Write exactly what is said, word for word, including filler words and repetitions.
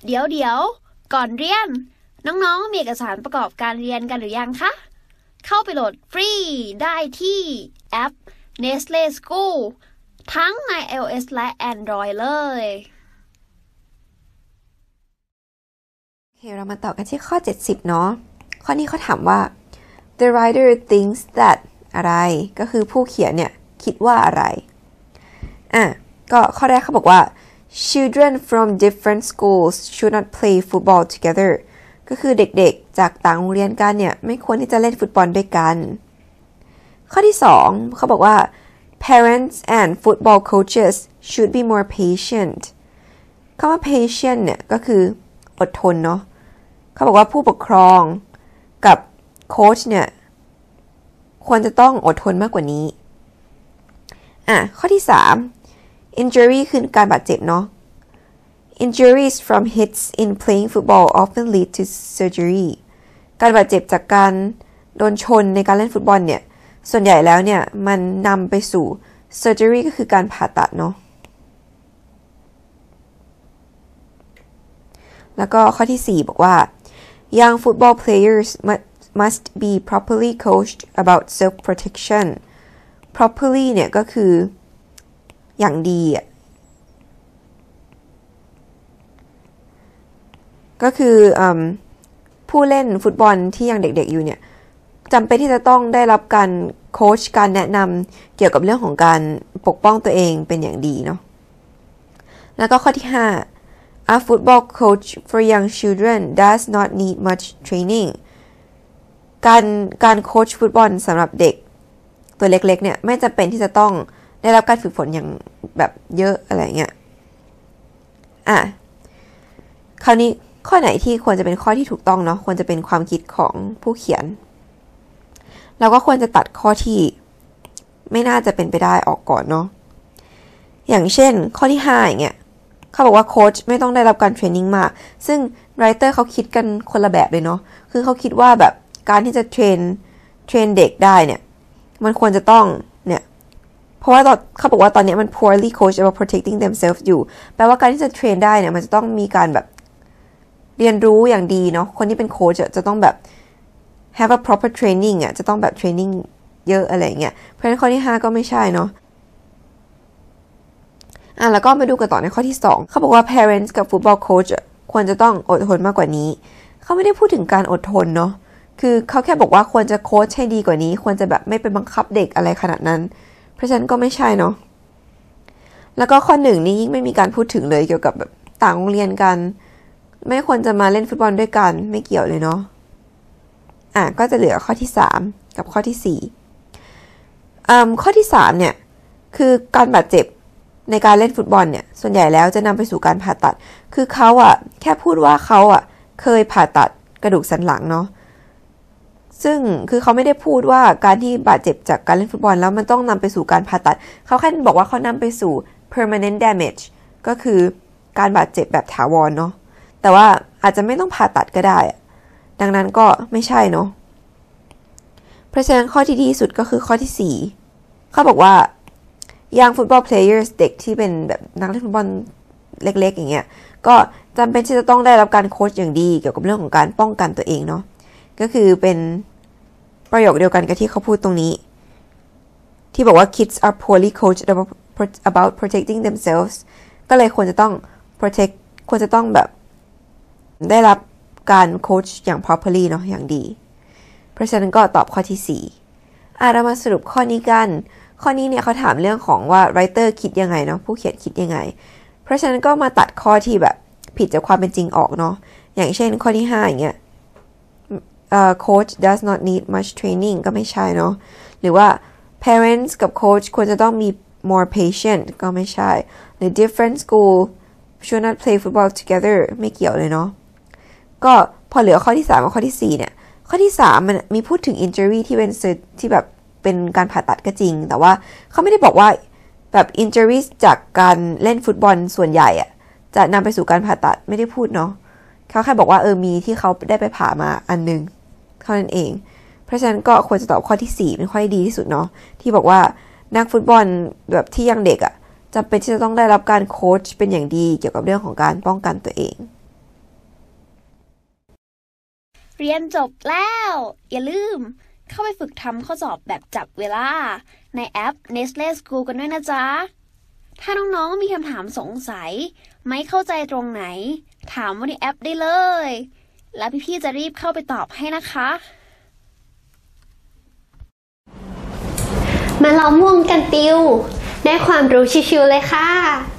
เดี๋ยวเดี๋ยวก่อนเรียนน้องๆมีเอกสารประกอบการเรียนกันหรือยังคะเข้าไปโหลดฟรีได้ที่แอป Nestle School ทั้งใน iOS และ Android เลยโอเคเรามาต่อกันที่ข้อเจ็ดสิบเนาะข้อนี้เขาถามว่า the writer thinks that อะไรก็คือผู้เขียนเนี่ยคิดว่าอะไรอ่ะก็ข้อแรกเขาบอกว่า children from different schools should not play football together ก็คือเด็กๆจากต่างโรงเรียนกันเนี่ยไม่ควรที่จะเล่นฟุตบอลด้วยกันข้อที่สองเขาบอกว่า parents and football coaches should be more patient คำว่า patient เนี่ยก็คืออดทนเนาะเขาบอกว่าผู้ปกครองกับโค้ชเนี่ยควรจะต้องอดทนมากกว่านี้อ่ะข้อที่สาม injury คือการบาดเจ็บเนาะ injuries from hits in playing football often lead to surgery การบาดเจ็บจากการโดนชนในการเล่นฟุตบอลเนี่ยส่วนใหญ่แล้วเนี่ยมันนำไปสู่ surgery ก็คือการผ่าตัดเนาะแล้วก็ข้อที่สี่บอกว่า young football players must be properly coached about self protection properly เนี่ยก็คืออย่างดีอ่ะก็คืออืมผู้เล่นฟุตบอลที่ยังเด็กๆอยู่เนี่ยจำเป็นที่จะต้องได้รับการโค้ชการแนะนำเกี่ยวกับเรื่องของการปกป้องตัวเองเป็นอย่างดีเนาะแล้วก็ข้อที่ห้าA football coach for young children does not need much training การการโค้ชฟุตบอลสำหรับเด็กตัวเล็กๆเนี่ยไม่จำเป็นที่จะต้องได้รับการฝึกฝนอย่างแบบเยอะอะไรเงี้ยอ่ะคราวนี้ข้อไหนที่ควรจะเป็นข้อที่ถูกต้องเนาะควรจะเป็นความคิดของผู้เขียนเราก็ควรจะตัดข้อที่ไม่น่าจะเป็นไปได้ออกก่อนเนาะอย่างเช่นข้อที่ห้าอย่างเงี้ยเขาบอกว่าโค้ชไม่ต้องได้รับการเทรนนิ่งมากซึ่งไรเตอร์เขาคิดกันคนละแบบเลยเนาะคือเขาคิดว่าแบบการที่จะเทรนเทรนเด็กได้เนี่ยมันควรจะต้องเนี่ยเพราะว่าตอนเขาบอกว่าตอนนี้มัน poorly coached about protecting themselves อยู่แปลว่าการที่จะเทรนได้เนี่ยมันจะต้องมีการแบบเรียนรู้อย่างดีเนาะคนที่เป็นโค้ชจะต้องแบบ have a proper training อ่ะจะต้องแบบ training เยอะอะไรเงี้ยเพราะฉะนั้นข้อที่ห้าก็ไม่ใช่เนาะอ่ะแล้วก็มาดูกันต่อในข้อที่สองเขาบอกว่า parents กับ football coach ควรจะต้องอดทนมากกว่านี้เขาไม่ได้พูดถึงการอดทนเนาะคือเขาแค่บอกว่าควรจะโค้ชให้ดีกว่านี้ควรจะแบบไม่ไปบังคับเด็กอะไรขนาดนั้นเพราะฉะนั้นก็ไม่ใช่เนาะแล้วก็ข้อหนึ่งนี่ยิ่งไม่มีการพูดถึงเลยเกี่ยวกับแบบต่างโรงเรียนกันไม่ควรจะมาเล่นฟุตบอลด้วยกันไม่เกี่ยวเลยเนาะอ่ะก็จะเหลือข้อที่สามกับข้อที่สี่อืมข้อที่สามเนี่ยคือการบาดเจ็บในการเล่นฟุตบอลเนี่ยส่วนใหญ่แล้วจะนำไปสู่การผ่าตัดคือเขาอ่ะแค่พูดว่าเขาอ่ะเคยผ่าตัดกระดูกสันหลังเนาะซึ่งคือเขาไม่ได้พูดว่าการที่บาดเจ็บจากการเล่นฟุตบอลแล้วมันต้องนำไปสู่การผ่าตัดเขาแค่บอกว่าเขานำไปสู่ permanent damage ก็คือการบาดเจ็บแบบถาวรเนาะแต่ว่าอาจจะไม่ต้องผ่าตัดก็ได้ดังนั้นก็ไม่ใช่เนาะเพราะฉะนั้นข้อที่ดีที่สุดก็คือข้อที่สี่เขาบอกว่าyoung football players เด็กที่เป็นแบบนักเล่นฟุตบอลเล็กๆอย่างเงี้ยก็จำเป็นที่จะต้องได้รับการโค้ชอย่างดีเกี่ยวกับเรื่องของการป้องกันตัวเองเนาะก็คือเป็นประโยคเดียวกันกับที่เขาพูดตรงนี้ที่บอกว่า kids are poorly coached about protecting themselves ก็เลยควรจะต้อง protect ควรจะต้องแบบได้รับการโค้ชอย่าง properly เนาะอย่างดีเพราะฉะนั้นก็ตอบข้อที่สี่อ่ะเรามาสรุปข้อนี้กันข้อนี้เนี่ยเขาถามเรื่องของว่า writer คิดยังไงเนาะผู้เขียนคิดยังไงเพราะฉะนั้นก็มาตัดข้อที่แบบผิดจากความเป็นจริงออกเนาะอย่างเช่นข้อที่ห้าอย่างเงี้ยเอ่อ coach does not need much training ก็ไม่ใช่เนาะหรือว่า parents กับ coach ควรจะต้องมี more patient ก็ไม่ใช่หรือ different school should not play football together ไม่เกี่ยวเลยเนาะก็พอเหลือข้อที่สามกับข้อที่สี่เนี่ยข้อที่สามมันมีพูดถึง injury ที่เป็นที่แบบเป็นการผ่าตัดก็จริงแต่ว่าเขาไม่ได้บอกว่าแบบ injuries จากการเล่นฟุตบอลส่วนใหญ่อะจะนำไปสู่การผ่าตัดไม่ได้พูดเนาะเขาแค่บอกว่าเออมีที่เขาได้ไปผ่ามาอันนึงเท่านั้นเองเพราะฉะนั้นก็ควรจะตอบข้อที่สี่เป็นข้อที่ดีที่สุดเนาะที่บอกว่านักฟุตบอลแบบที่ยังเด็กอะจำเป็นที่จะต้องได้รับการโค้ชเป็นอย่างดีเกี่ยวกับเรื่องของการป้องกันตัวเองเรียนจบแล้ว อย่าลืมเข้าไปฝึกทำข้อสอบแบบจับเวลาในแอป Nestle School กันด้วยนะจ๊ะถ้าน้องๆมีคำถามสงสัยไม่เข้าใจตรงไหนถามว่าในแอปได้เลยแล้วพี่ๆจะรีบเข้าไปตอบให้นะคะมาล้อมวงกันติวได้ความรู้ชิวๆเลยค่ะ